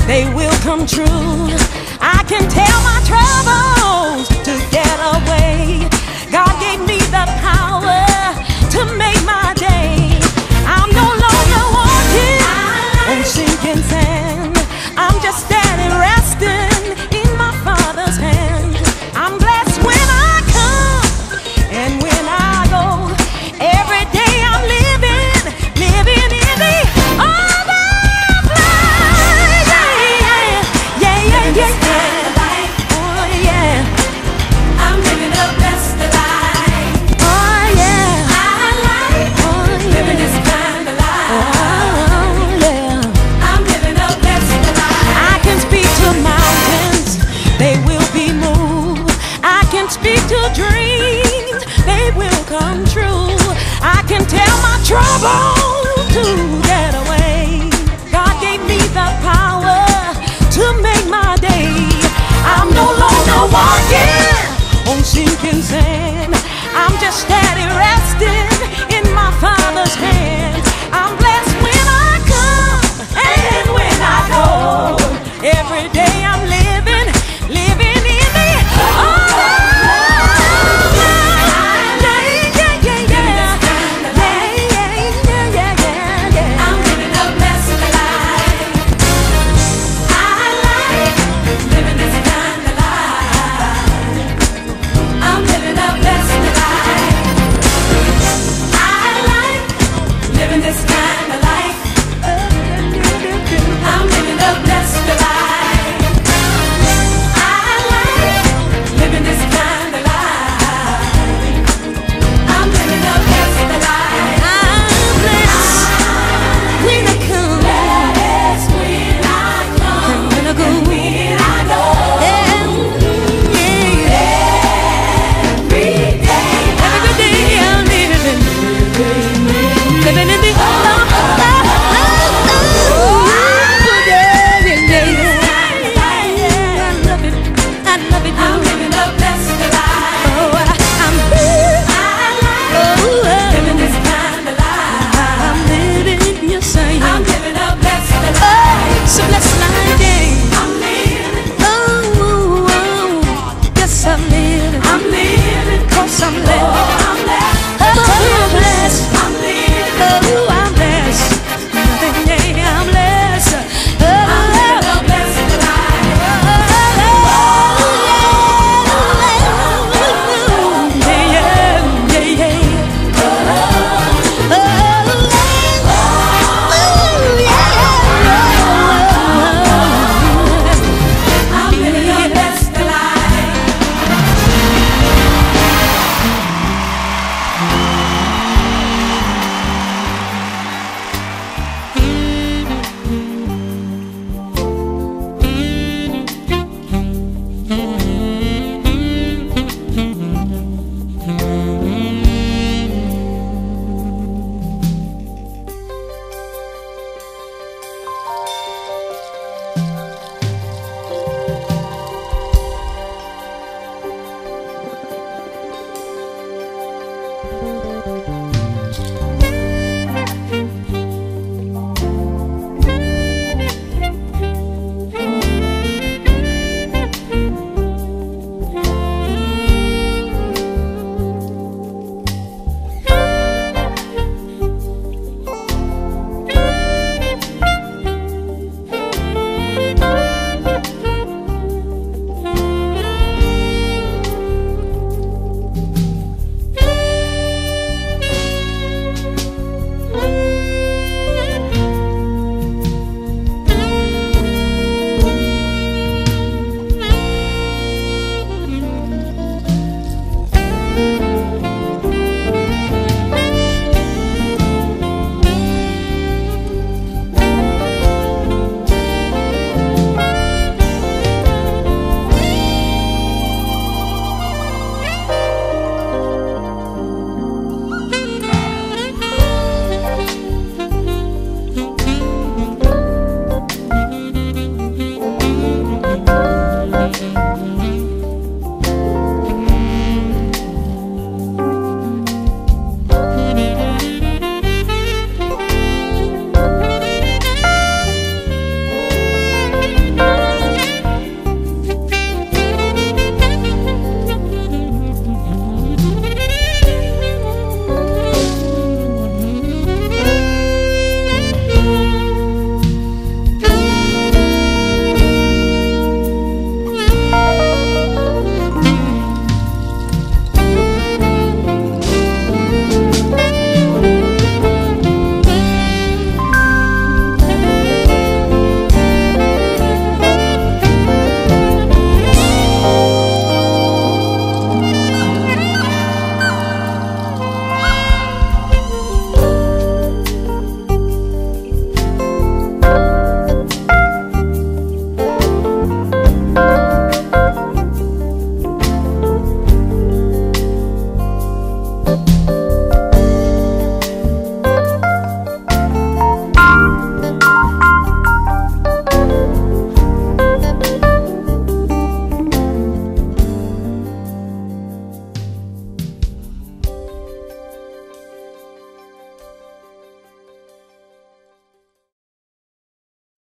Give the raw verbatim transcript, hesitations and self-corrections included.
they will come true. I can tell my troubles to get away. God gave me the power to make my day. I'm no longer walking on sinking sand. I'm just steady resting in my Father's hand. I'm blessed when I come and when I go. Every day I'm living, living in the overflow. Yeah, yeah, yeah, yeah, yeah. Oh yeah. I'm living a blessed life. Oh yeah. I like Oh living this yeah. kind of life. Oh yeah. I'm living a blessed life. I can speak to mountains, they will be moved. I can speak to dreams, they will come true. I can tell my trouble to get away. God gave me the power to make my day. I'm no longer walking on sinking sand. I'm just steady resting in my Father's hand.